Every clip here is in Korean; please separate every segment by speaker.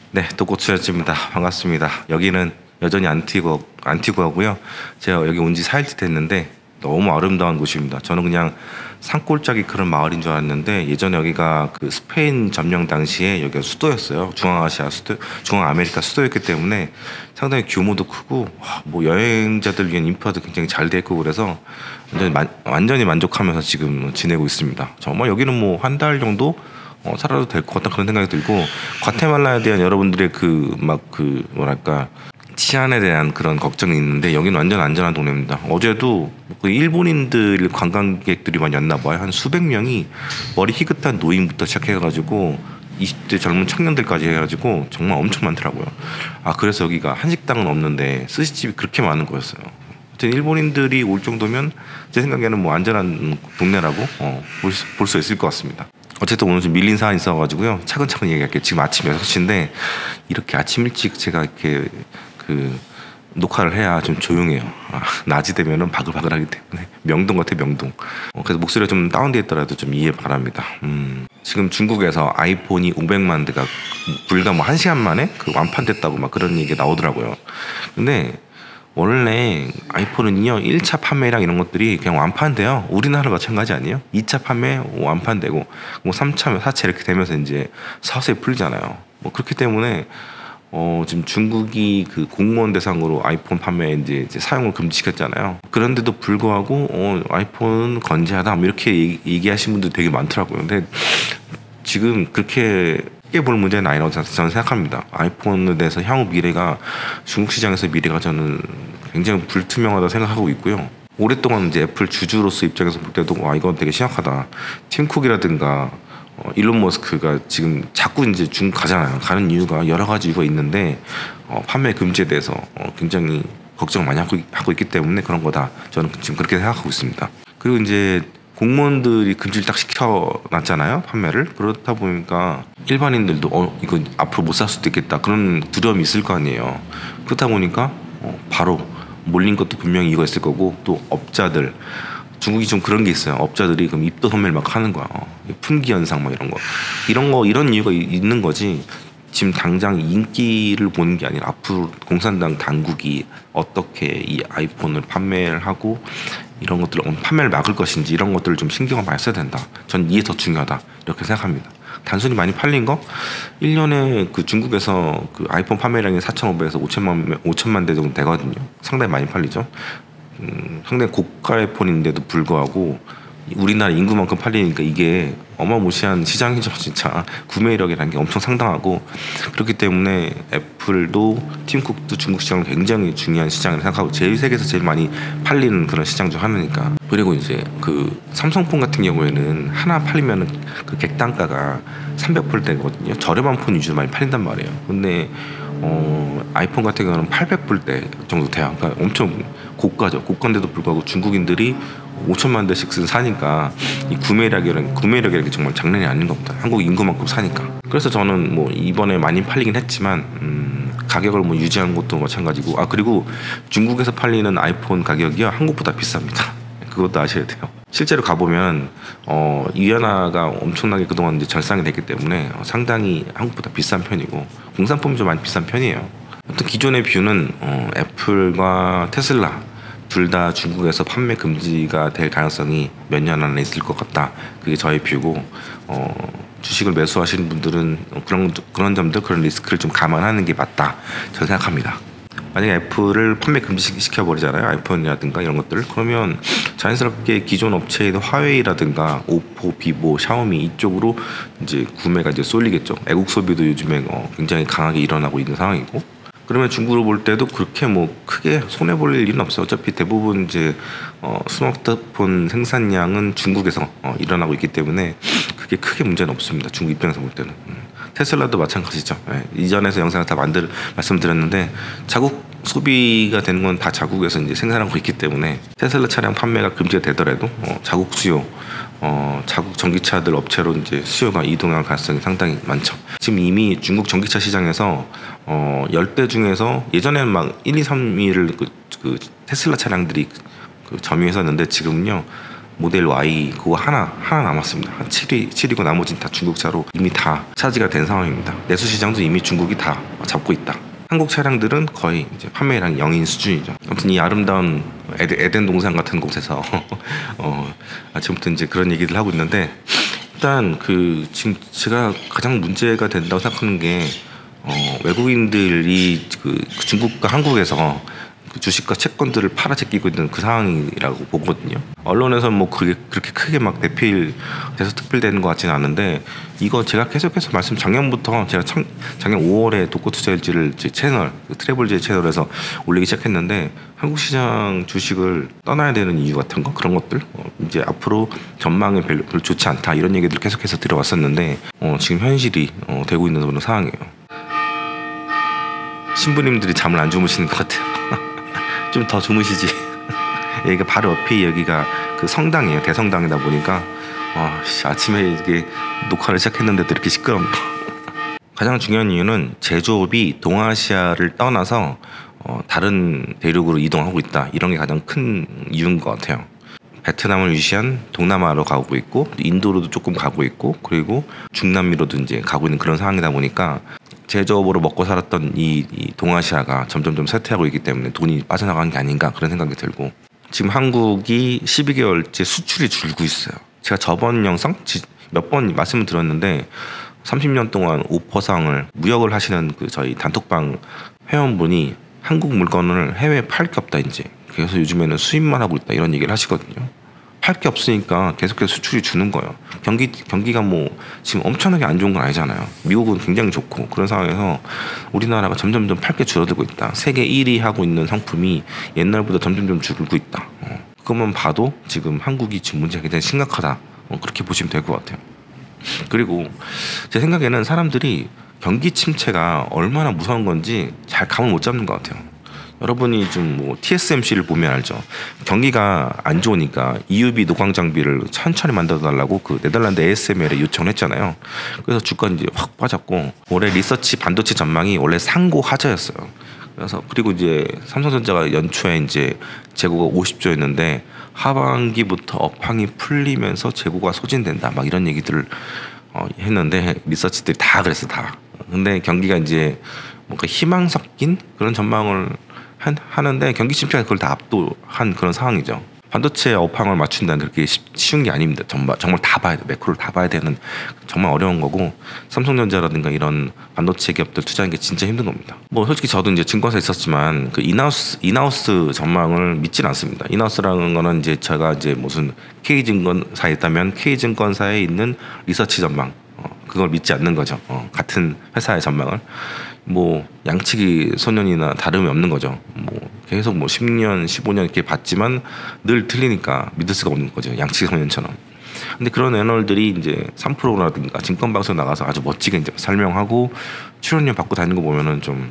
Speaker 1: 네, 또 고추였습니다. 반갑습니다. 여기는 여전히 안티구아고요. 제가 여기 온 지 4일째 됐는데 너무 아름다운 곳입니다. 저는 그냥 산골짜기 그런 마을인 줄 알았는데 예전에 여기가 그 스페인 점령 당시에 여기가 수도였어요. 중앙아시아 수도, 중앙아메리카 수도였기 때문에 상당히 규모도 크고 뭐 여행자들 위한 인프라도 굉장히 잘 돼 있고 그래서 완전히 만족하면서 지금 지내고 있습니다. 정말 여기는 뭐 한 달 정도 살아도 될 것 같다 그런 생각이 들고 과테말라에 대한 여러분들의 뭐랄까 치안에 대한 그런 걱정이 있는데 여기는 완전 안전한 동네입니다. 어제도 그 일본인들 관광객들이 많이 왔나 봐요. 한 수백 명이 머리 희끗한 노인부터 시작해가지고 20대 젊은 청년들까지 해가지고 정말 엄청 많더라고요. 그래서 여기가 한식당은 없는데 스시집이 그렇게 많은 거였어요. 일본인들이 올 정도면 제 생각에는 뭐 안전한 동네라고 볼 수 있을 것 같습니다. 어쨌든 오늘 좀 밀린 사안이 있어가지고요. 차근차근 얘기할게요. 지금 아침 6시인데 이렇게 아침 일찍 제가 이렇게 녹화를 해야 좀 조용해요. 낮이 되면은 바글바글하기 때문에 명동 같아 명동. 그래서 목소리가 좀 다운되어 있더라도 좀 이해 바랍니다. 지금 중국에서 아이폰이 500만 대가 불과 뭐 1시간 만에 완판됐다고 막 그런 얘기가 나오더라고요. 근데 원래 아이폰은요 1차 판매랑 이런 것들이 그냥 완판돼요. 우리나라 마찬가지 아니에요? 2차 판매 완판되고 뭐 3차, 4차 이렇게 되면서 이제 서서히 풀리잖아요. 뭐 그렇기 때문에 지금 중국이 그 공무원 대상으로 아이폰 판매 이제 사용을 금지시켰잖아요. 그런데도 불구하고 아이폰은 건재하다 이렇게 얘기하신 분들 되게 많더라고요. 근데 지금 그렇게 크게 볼 문제는 아니라고 저는 생각합니다. 아이폰에 대해서 향후 미래가 중국 시장에서 미래가 저는 굉장히 불투명하다고 생각하고 있고요. 오랫동안 이제 애플 주주로서 입장에서 볼 때도 이건 되게 심각하다. 팀 쿡이라든가 일론 머스크가 지금 자꾸 이제 중국 가잖아요. 가는 이유가 여러 가지 이유가 있는데 판매 금지에 대해서 굉장히 걱정 많이 하고 있기 때문에 그런 거다. 저는 지금 그렇게 생각하고 있습니다. 그리고 이제 공무원들이 금지를 딱 시켜놨잖아요. 판매를. 그렇다 보니까 일반인들도 이거 앞으로 못 살 수도 있겠다. 그런 두려움이 있을 거 아니에요. 그렇다 보니까 바로 몰린 것도 분명히 이거 있을 거고 또 업자들 중국이 좀 그런 게 있어요. 업자들이 그럼 입도 소매를 막 하는 거야. 품귀 현상 막 이런 이유가 있는 거지. 지금 당장 인기를 보는 게 아니라 앞으로 공산당 당국이 어떻게 이 아이폰을 판매를 하고 이런 것들을 판매를 막을 것인지 이런 것들을 좀 신경을 많이 써야 된다. 전 이게 더 중요하다 이렇게 생각합니다. 단순히 많이 팔린 거 1년에 그 중국에서 그 아이폰 판매량이 4,500에서 5천만 대 정도 되거든요. 상당히 많이 팔리죠. 상당히 고가의 폰인데도 불구하고 우리나라 인구만큼 팔리니까 이게 어마무시한 시장이죠. 진짜 구매력이라는 게 엄청 상당하고 그렇기 때문에 애플도 팀쿡도 중국 시장은 굉장히 중요한 시장을 생각하고 세계에서 제일 많이 팔리는 그런 시장 중 하나니까. 그리고 이제 그 삼성폰 같은 경우에는 하나 팔리면은 그 객단가가 300불대거든요. 저렴한 폰 위주로 많이 팔린단 말이에요. 근데 아이폰 같은 경우는 800불대 정도 돼요. 그러니까 엄청 고가죠. 고가인데도 불구하고 중국인들이 5천만 대씩 사니까 이 구매력이라는 게 정말 장난이 아닌 겁니다. 한국 인구만큼 사니까. 그래서 저는 뭐 이번에 많이 팔리긴 했지만 가격을 뭐 유지하는 것도 마찬가지고 그리고 중국에서 팔리는 아이폰 가격이요 한국보다 비쌉니다. 그것도 아셔야 돼요. 실제로 가보면 위안화가 엄청나게 그동안 이제 절상이 됐기 때문에 상당히 한국보다 비싼 편이고 공산품이 좀 많이 비싼 편이에요. 아무튼 기존의 뷰는 애플과 테슬라 둘 다 중국에서 판매 금지가 될 가능성이 몇 년 안에 있을 것 같다. 그게 저의 뷰고 주식을 매수하시는 분들은 그런 점들 그런 리스크를 좀 감안하는 게 맞다. 저는 생각합니다. 만약에 애플을 판매 금지시켜버리잖아요. 아이폰이라든가 이런 것들. 그러면 자연스럽게 기존 업체인 화웨이라든가 오포, 비보, 샤오미 이쪽으로 이제 구매가 이제 쏠리겠죠. 애국 소비도 요즘에 굉장히 강하게 일어나고 있는 상황이고. 그러면 중국을 볼 때도 그렇게 뭐 크게 손해 볼 일은 없어요. 어차피 대부분 이제 스마트폰 생산량은 중국에서 일어나고 있기 때문에 그게 크게 문제는 없습니다. 중국 입장에서 볼 때는. 테슬라도 마찬가지죠. 이전에서 영상을 다 말씀드렸는데 자국 소비가 되는 건 다 자국에서 이제 생산하고 있기 때문에 테슬라 차량 판매가 금지가 되더라도 자국 수요, 자국 전기차들 업체로 이제 수요가 이동할 가능성이 상당히 많죠. 지금 이미 중국 전기차 시장에서 10대 중에서 예전에는 막 1, 2, 3위를 그 테슬라 차량들이 점유했었는데 지금은요 모델 Y 그거 하나 남았습니다. 한 7위고 나머지는 다 중국차로 이미 다 차지가 된 상황입니다. 내수 시장도 이미 중국이 다 잡고 있다. 한국 차량들은 거의 이제 판매량 0인 수준이죠. 아무튼 이 아름다운 에덴 동산 같은 곳에서 아침부터 이제 그런 얘기를 하고 있는데, 일단 지금 제가 가장 문제가 된다고 생각하는 게 외국인들이 그 중국과 한국에서 그 주식과 채권들을 팔아 제끼고 있는 그 상황이라고 보거든요. 언론에서 뭐 그게 그렇게 크게 막 대필돼서 특필되는 것 같지는 않은데, 이거 제가 계속해서 작년부터 제가 작년 5월에 독고투자일지를 제 채널 트래블제 채널에서 올리기 시작했는데, 한국 시장 주식을 떠나야 되는 이유 같은 거, 그런 것들 이제 앞으로 전망이 별로 좋지 않다 이런 얘기들 계속해서 들어왔었는데 지금 현실이 되고 있는 그런 상황이에요. 신부님들이 잠을 안 주무시는 것 같아요. 좀 더 주무시지. 여기가 바로 옆에 여기가 그 성당이에요. 대성당이다 보니까 아침에 이렇게 녹화를 시작했는데도 이렇게 시끄럽네요. 가장 중요한 이유는 제조업이 동아시아를 떠나서 다른 대륙으로 이동하고 있다. 이런 게 가장 큰 이유인 것 같아요. 베트남을 위시한 동남아로 가고 있고, 인도로도 조금 가고 있고, 그리고 중남미로도 이제 가고 있는 그런 상황이다 보니까 제조업으로 먹고 살았던 이 동아시아가 점점 쇠퇴하고 있기 때문에 돈이 빠져나가는 게 아닌가 그런 생각이 들고, 지금 한국이 12개월째 수출이 줄고 있어요. 제가 저번 영상 몇 번 말씀을 드렸는데 30년 동안 오퍼상을 무역을 하시는 그 저희 단톡방 회원분이 한국 물건을 해외에 팔 게 없다 이제, 그래서 요즘에는 수입만 하고 있다 이런 얘기를 하시거든요. 팔 게 없으니까 계속해서 수출이 주는 거예요. 경기가 뭐 지금 엄청나게 안 좋은 건 아니잖아요. 미국은 굉장히 좋고, 그런 상황에서 우리나라가 점점 팔 게 줄어들고 있다. 세계 1위 하고 있는 상품이 옛날보다 점점 줄고 있다. 그것만 봐도 지금 한국이 지금 문제가 굉장히 심각하다. 그렇게 보시면 될 것 같아요. 그리고 제 생각에는 사람들이 경기 침체가 얼마나 무서운 건지 잘 감을 못 잡는 것 같아요. 여러분이 좀 뭐 TSMC를 보면 알죠. 경기가 안 좋으니까 EUV 노광 장비를 천천히 만들어 달라고 그 네덜란드 ASML에 요청을 했잖아요. 그래서 주가 이제 확 빠졌고, 올해 리서치 반도체 전망이 원래 상고 하저였어요. 그래서 그리고 이제 삼성전자가 연초에 이제 재고가 50조였는데 하반기부터 업황이 풀리면서 재고가 소진된다 막 이런 얘기들을 했는데, 리서치들이 다 그랬어 다. 근데 경기가 이제 뭔가 희망 섞인 그런 전망을 하는데 경기 침체가 그걸 다 압도한 그런 상황이죠. 반도체 업황을 맞춘다는 그렇게 쉬운 게 아닙니다. 정말 다 봐야 돼. 매크로를 다 봐야 되는 정말 어려운 거고, 삼성전자라든가 이런 반도체 기업들 투자하는 게 진짜 힘든 겁니다. 뭐 솔직히 저도 이제 증권사에 있었지만 그 인하우스 전망을 믿지는 않습니다. 인하우스라는 거는 이제 제가 이제 무슨 K증권사에 있다면 K증권사에 있는 리서치 전망, 그걸 믿지 않는 거죠. 같은 회사의 전망을. 뭐 양치기 소년이나 다름이 없는 거죠. 뭐 계속 뭐 10년, 15년 이렇게 봤지만 늘 틀리니까 믿을 수가 없는 거죠. 양치기 소년처럼. 근데 그런 애널들이 이제 3프로라든가 증권방송 나가서 아주 멋지게 이제 설명하고 출연료 받고 다니는 거 보면은 좀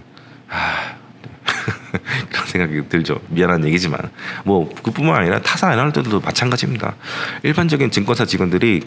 Speaker 1: 그런 생각이 들죠. 미안한 얘기지만 뭐 그뿐만 아니라 타사 애널들도 마찬가지입니다. 일반적인 증권사 직원들이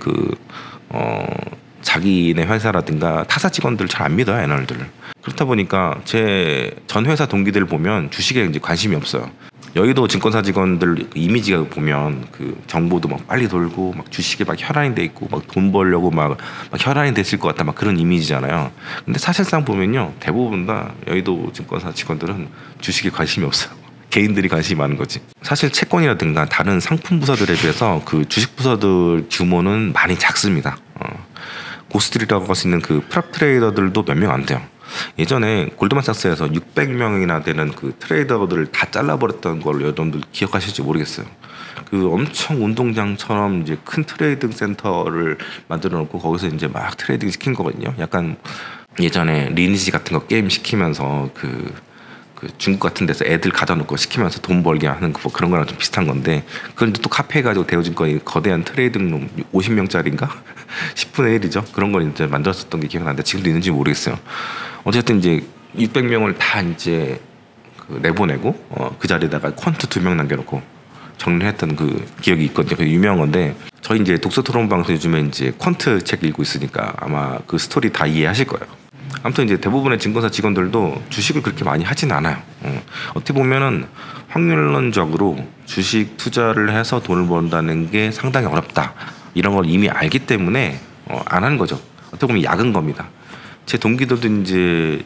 Speaker 1: 자기네 회사라든가 타사 직원들 잘 안 믿어요, 애널들을. 그렇다 보니까 제 전 회사 동기들 보면 주식에 이제 관심이 없어요. 여의도 증권사 직원들 이미지가 보면 그 정보도 막 빨리 돌고 막 주식에 막 혈안이 돼 있고 막 돈 벌려고 막 혈안이 됐을 것 같다 막 그런 이미지잖아요. 근데 사실상 보면요, 대부분 다 여의도 증권사 직원들은 주식에 관심이 없어요. 개인들이 관심이 많은 거지. 사실 채권이라든가 다른 상품 부서들에 비해서 그 주식 부서들 규모는 많이 작습니다. 고스트리라고 할 수 있는 그 프랍 트레이더들도 몇 명 안 돼요. 예전에 골드만삭스에서 600명이나 되는 그 트레이더들을 다 잘라버렸던 걸 여러분들 기억하실지 모르겠어요. 그 엄청 운동장처럼 이제 큰 트레이딩 센터를 만들어 놓고 거기서 이제 막 트레이딩 시킨 거거든요. 약간 예전에 리니지 같은 거 게임 시키면서 그 중국 같은 데서 애들 가다 놓고 시키면서 돈 벌게 하는 뭐 그런 거랑 좀 비슷한 건데, 그건 또 카페 가지고 데워진 거 거대한 트레이딩 룸 50명짜리인가 10분의 1이죠. 그런 걸 이제 만들었었던 게 기억나는데 지금도 있는지 모르겠어요. 어쨌든 이제 600명을 다 이제 내보내고 그 자리에다가 퀀트 2명 남겨놓고 정리했던 그 기억이 있거든요. 그 유명한 건데, 저희 이제 독서 토론 방송 요즘에 이제 퀀트 책 읽고 있으니까 아마 그 스토리 다 이해하실 거예요. 아무튼 이제 대부분의 증권사 직원들도 주식을 그렇게 많이 하진 않아요. 어떻게 보면은 확률론적으로 주식 투자를 해서 돈을 번다는 게 상당히 어렵다. 이런 걸 이미 알기 때문에 안 하는 거죠. 어떻게 보면 약은 겁니다. 제 동기들도 이제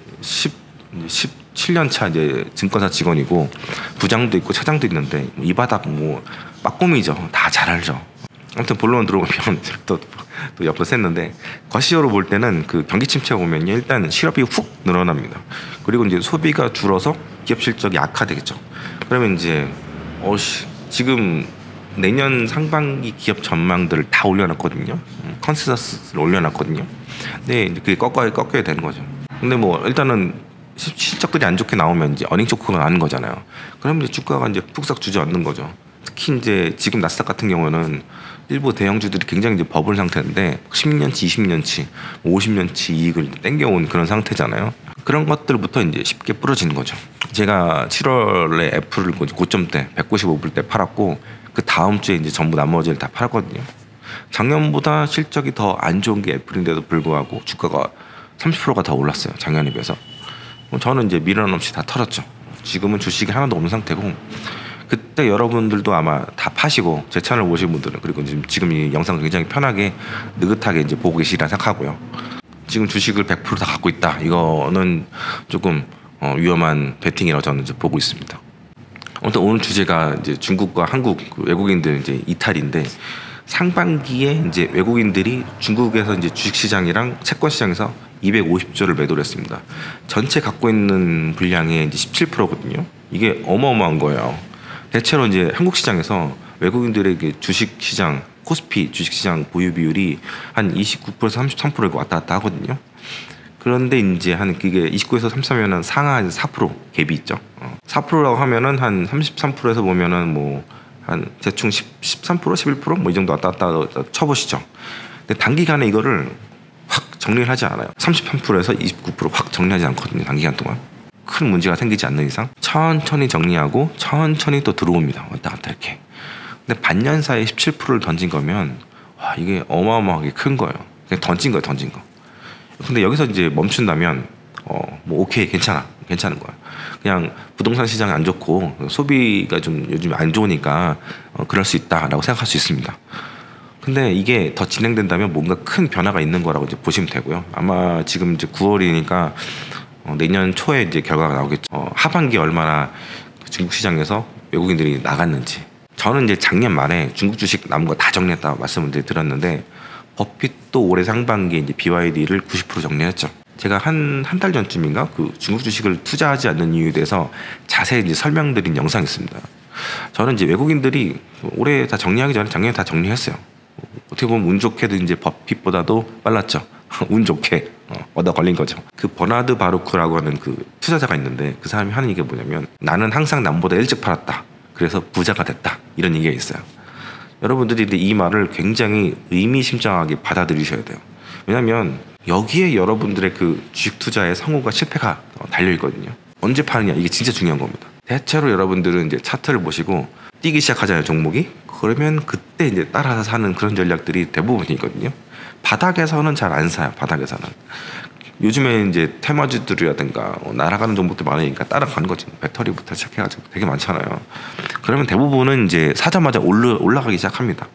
Speaker 1: 17년 차 이제 증권사 직원이고 부장도 있고 차장도 있는데 이 바닥 뭐 빠꼼이죠. 다 잘 알죠. 아무튼 본론 들어오면 또 옆으로 샜는데 거시적으로 볼 때는 그 경기 침체가 오면요 일단 실업이 훅 늘어납니다. 그리고 이제 소비가 줄어서 기업 실적이 악화되겠죠. 그러면 이제 지금 내년 상반기 기업 전망들을 다 올려놨거든요. 컨센서스를 올려놨거든요. 근데 이제 그게 꺾여야 되는 거죠. 근데 뭐 일단은 실적들이 안 좋게 나오면 이제 어닝 쇼크가 나는 거잖아요. 그러면 이제 주가가 이제 푹싹 주저앉는 거죠. 특히 이제 지금 나스닥 같은 경우는 일부 대형주들이 굉장히 이제 버블 상태인데 10년치, 20년치, 50년치 이익을 땡겨온 그런 상태잖아요. 그런 것들부터 이제 쉽게 부러지는 거죠. 제가 7월에 애플을 고점대 195불 때 팔았고 그 다음 주에 이제 전부 나머지를 다 팔았거든요. 작년보다 실적이 더 안 좋은 게 애플인데도 불구하고 주가가 30%가 더 올랐어요. 작년에 비해서. 저는 이제 미련 없이 다 털었죠. 지금은 주식이 하나도 없는 상태고 그때 여러분들도 아마 다 파시고 제 채널 보신 분들은 그리고 지금 이 영상 굉장히 편하게 느긋하게 이제 보고 계시리라 생각하고요. 지금 주식을 100% 다 갖고 있다. 이거는 조금 위험한 베팅이라고 저는 이제 보고 있습니다. 아무튼 오늘 주제가 이제 중국과 한국 외국인들 이제 이탈인데 상반기에 이제 외국인들이 중국에서 이제 주식시장이랑 채권시장에서 250조를 매도를 했습니다. 전체 갖고 있는 분량의 이제 17%거든요. 이게 어마어마한 거예요. 대체로 이제 한국 시장에서 외국인들에게 주식시장 코스피 주식시장 보유 비율이 한 29%에서 33%가 왔다 갔다 하거든요. 그런데 이제 한 그게 29에서 33면은 상하 4% 갭이 있죠. 4%라고 하면은 한 33%에서 보면은 뭐 한 대충 13% 11% 뭐 이 정도 왔다 갔다 쳐보시죠. 근데 단기간에 이거를 확 정리를 하지 않아요. 33%에서 29%확 정리하지 않거든요. 단기간 동안. 큰 문제가 생기지 않는 이상 천천히 정리하고 천천히 또 들어옵니다. 왔다 갔다 이렇게. 근데 반년 사이에 17%를 던진 거면 와 이게 어마어마하게 큰 거예요. 그냥 던진 거. 근데 여기서 이제 멈춘다면 뭐 오케이 괜찮은 거야. 그냥 부동산 시장이 안 좋고 소비가 좀 요즘 안 좋으니까 그럴 수 있다라고 생각할 수 있습니다. 근데 이게 더 진행된다면 뭔가 큰 변화가 있는 거라고 이제 보시면 되고요. 아마 지금 이제 9월이니까 내년 초에 이제 결과가 나오겠죠. 하반기 얼마나 중국 시장에서 외국인들이 나갔는지. 저는 이제 작년 말에 중국 주식 남은 거 다 정리했다고 말씀을 드렸는데 버핏도 올해 상반기에 이제 BYD를 90% 정리했죠. 제가 한 달 전쯤인가 그 중국 주식을 투자하지 않는 이유에 대해서 자세히 이제 설명드린 영상이 있습니다. 저는 이제 외국인들이 올해 다 정리하기 전에 작년에 다 정리했어요. 어떻게 보면 운 좋게도 이제 버핏보다도 빨랐죠. 운 좋게 얻어 걸린 거죠. 그 버나드 바루크라고 하는 그 투자자가 있는데 그 사람이 하는 얘기가 뭐냐면 나는 항상 남보다 일찍 팔았다. 그래서 부자가 됐다. 이런 얘기가 있어요. 여러분들이 이 말을 굉장히 의미심장하게 받아들이셔야 돼요. 왜냐하면 여기에 여러분들의 그 주식 투자의 성공과 실패가 달려 있거든요. 언제 파느냐 이게 진짜 중요한 겁니다. 대체로 여러분들은 이제 차트를 보시고 뛰기 시작하잖아요, 종목이. 그러면 그때 이제 따라서 사는 그런 전략들이 대부분이거든요. 바닥에서는 잘 안 사요. 바닥에서는. 요즘에 이제 테마주들이라든가 날아가는 종목들 많으니까 따라가는 거지. 배터리부터 시작해가지고 되게 많잖아요. 그러면 대부분은 이제 사자마자 올라가기 시작합니다.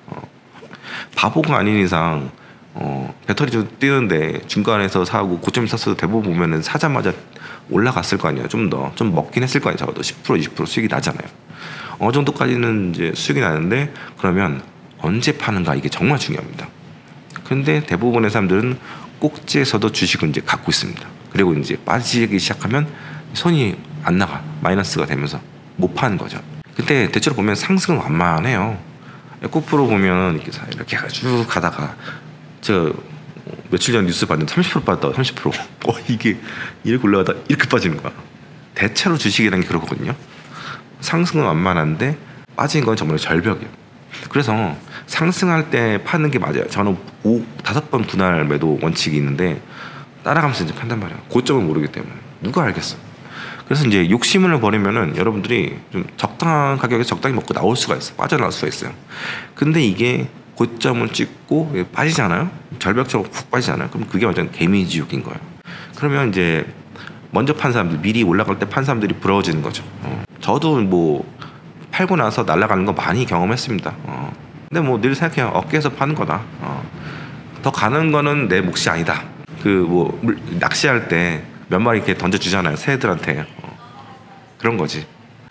Speaker 1: 바보가 아닌 이상 배터리 좀 뛰는데 중간에서 사고 고점에 샀어도 대부분 보면은 사자마자 올라갔을 거 아니에요. 좀 먹긴 했을 거 아니에요. 적어도 10% 20% 수익이 나잖아요. 어느 정도까지는 이제 수익이 나는데 그러면 언제 파는가 이게 정말 중요합니다. 근데 대부분의 사람들은 꼭지에서도 주식을 이제 갖고 있습니다. 그리고 이제 빠지기 시작하면 손이 안 나가. 마이너스가 되면서 못 파는 거죠. 근데 대체로 보면 상승은 완만해요. 에코프로 보면 이렇게 쭉 가다가 저 며칠 전 뉴스 봤는데 30% 빠졌다. 30%. 이게 이렇게 올라가다 이렇게 빠지는 거야. 대체로 주식이라는 게 그렇거든요. 상승은 완만한데 빠진 건 정말 절벽이에요. 그래서 상승할 때 파는 게 맞아요. 저는 5번 분할 매도 원칙이 있는데 따라가면서 이제 판단 말이에요. 고점을 모르기 때문에 누가 알겠어. 그래서 이제 욕심을 버리면은 여러분들이 좀 적당한 가격에 적당히 먹고 나올 수가 있어요. 빠져나올 수가 있어요. 근데 이게 고점을 찍고 빠지잖아요. 절벽적으로 푹 빠지잖아요. 그럼 그게 완전 개미지옥인 거예요. 그러면 이제 먼저 판 사람들, 미리 올라갈 때 판 사람들이 부러워지는 거죠. 저도 뭐 팔고 나서 날아가는 거 많이 경험했습니다. 근데 뭐 늘 생각해요. 어깨에서 파는 거다. 더 가는 거는 내 몫이 아니다. 그 뭐 낚시할 때 몇 마리 이렇게 던져주잖아요, 새들한테. 그런 거지.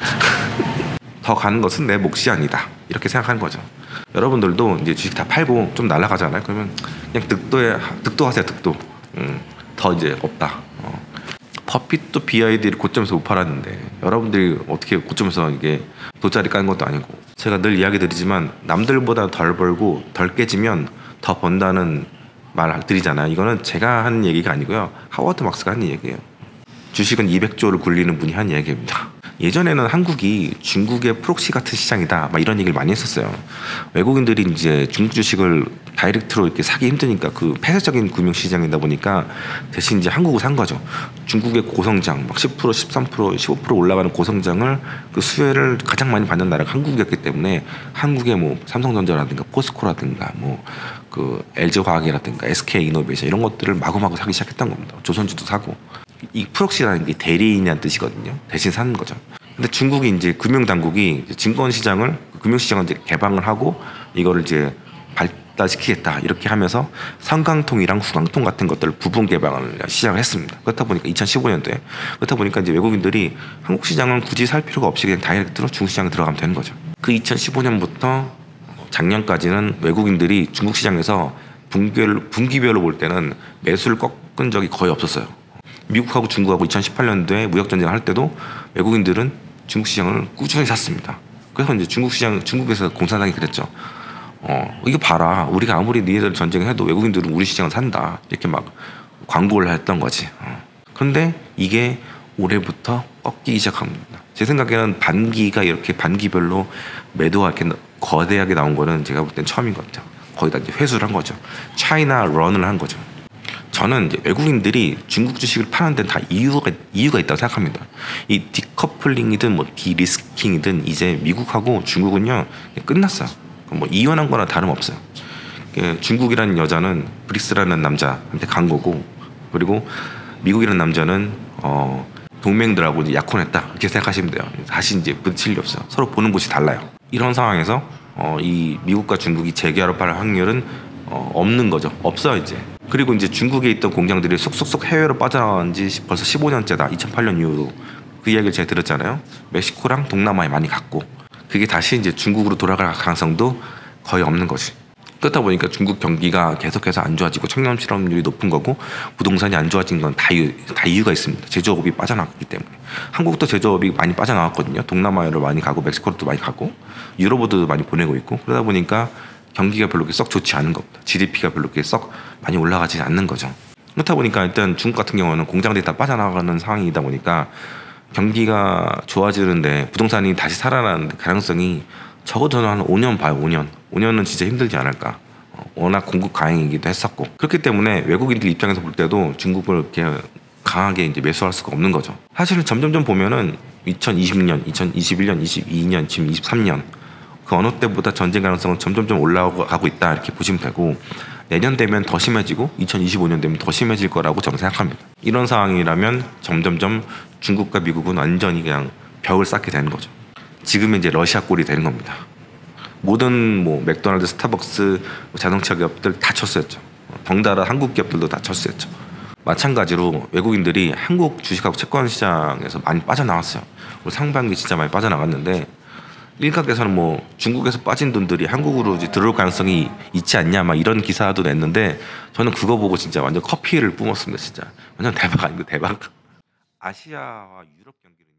Speaker 1: 더 가는 것은 내 몫이 아니다. 이렇게 생각하는 거죠. 여러분들도 이제 주식 다 팔고 좀 날아가잖아요. 그러면 그냥 득도하세요. 득도. 더 이제 없다. 버핏도 BID를 고점에서 못 팔았는데 여러분들이 어떻게 고점에서 이게 돗자리 까는 것도 아니고. 제가 늘 이야기 드리지만 남들보다 덜 벌고 덜 깨지면 더 번다는 말 드리잖아요. 이거는 제가 한 얘기가 아니고요, 하워드 막스가 한 얘기예요. 주식은 200조를 굴리는 분이 한 얘기입니다. 예전에는 한국이 중국의 프록시 같은 시장이다, 막 이런 얘기를 많이 했었어요. 외국인들이 이제 중국 주식을 다이렉트로 이렇게 사기 힘드니까 그 폐쇄적인 금융 시장이다 보니까 대신 이제 한국을 산 거죠. 중국의 고성장 막 10%, 13%, 15% 올라가는 고성장을 그 수혜를 가장 많이 받는 나라가 한국이었기 때문에 한국의 뭐 삼성전자라든가 포스코라든가 뭐 그 LG화학이라든가 SK이노베이션 이런 것들을 마구마구 사기 시작했던 겁니다. 조선주도 사고. 이 프록시라는 게 대리인이라는 뜻이거든요. 대신 사는 거죠. 근데 중국이 이제 금융당국이 증권 시장을, 금융 시장을 이제 개방을 하고 이거를 이제 발달시키겠다 이렇게 하면서 성강통이랑 후강통 같은 것들을 부분 개방을 시작을 했습니다. 그렇다 보니까 2015년도에 그렇다 보니까 이제 외국인들이 한국 시장은 굳이 살 필요가 없이 그냥 다이렉트로 중국 시장에 들어가면 되는 거죠. 그 2015년부터 작년까지는 외국인들이 중국 시장에서 분기별로 볼 때는 매수를 꺾은 적이 거의 없었어요. 미국하고 중국하고 2018년도에 무역 전쟁을 할 때도 외국인들은 중국 시장을 꾸준히 샀습니다. 그래서 이제 중국에서 공산당이 그랬죠. 이거 봐라, 우리가 아무리 니네들 전쟁해도 외국인들은 우리 시장을 산다, 이렇게 막 광고를 했던 거지. 그런데 이게 올해부터 꺾이기 시작합니다. 제 생각에는 반기가 이렇게 반기별로 매도가 이렇게 거대하게 나온 거는 제가 볼 땐 처음인 것 같아요. 거기다 이제 회수를 한 거죠. 차이나 런을 한 거죠. 저는 이제 외국인들이 중국 주식을 파는 데는 다 이유가 있다고 생각합니다. 이 디커플링이든 뭐 디리스킹이든 이제 미국하고 중국은요 끝났어요. 뭐 이혼한 거나 다름없어요. 중국이라는 여자는 브릭스라는 남자한테 간 거고, 그리고 미국이라는 남자는 동맹들하고 이제 약혼했다, 이렇게 생각하시면 돼요. 다시 이제 부딪힐 일 없어요. 서로 보는 곳이 달라요. 이런 상황에서 이 미국과 중국이 재결합할 확률은 없는 거죠. 없어요 이제. 그리고 이제 중국에 있던 공장들이 쏙쏙쏙 해외로 빠져나간 지 벌써 15년째다. 2008년 이후로. 그 이야기를 제가 들었잖아요. 멕시코랑 동남아에 많이 갔고, 그게 다시 이제 중국으로 돌아갈 가능성도 거의 없는 거지. 그렇다 보니까 중국 경기가 계속해서 안 좋아지고 청년 실업률이 높은 거고 부동산이 안 좋아진 건 다 이유가 있습니다. 제조업이 빠져나갔기 때문에. 한국도 제조업이 많이 빠져나갔거든요. 동남아로 많이 가고 멕시코로도 많이 가고 유럽으로도 많이 보내고 있고, 그러다 보니까 경기가 별로 썩 좋지 않은 겁니다. GDP가 별로 썩 많이 올라가지 않는 거죠. 그렇다 보니까 일단 중국 같은 경우는 공장들이 다 빠져나가는 상황이다 보니까 경기가 좋아지는데 부동산이 다시 살아나는 가능성이 적어도 한 5년 봐요. 5년은 진짜 힘들지 않을까. 워낙 공급 과잉이기도 했었고. 그렇기 때문에 외국인들 입장에서 볼 때도 중국을 이렇게 강하게 이제 매수할 수가 없는 거죠. 사실은 점점점 보면은 2020년, 2021년, 22년, 지금 23년 그 어느 때보다 전쟁 가능성은 점점점 올라가고 있다, 이렇게 보시면 되고, 내년 되면 더 심해지고 2025년 되면 더 심해질 거라고 저는 생각합니다. 이런 상황이라면 점점점 중국과 미국은 완전히 그냥 벽을 쌓게 되는 거죠. 지금은 이제 러시아 꼴이 되는 겁니다. 모든 뭐 맥도날드, 스타벅스, 자동차 기업들 다 철수했죠. 덩달아 한국 기업들도 다 철수했죠. 마찬가지로 외국인들이 한국 주식하고 채권 시장에서 많이 빠져나왔어요. 상반기 진짜 많이 빠져나갔는데 일각에서는 뭐 중국에서 빠진 돈들이 한국으로 이제 들어올 가능성이 있지 않냐, 막 이런 기사도 냈는데 저는 그거 보고 진짜 완전 커피를 뿜었습니다. 진짜 완전 대박 아니고 대박. 아시아와 유럽 경기를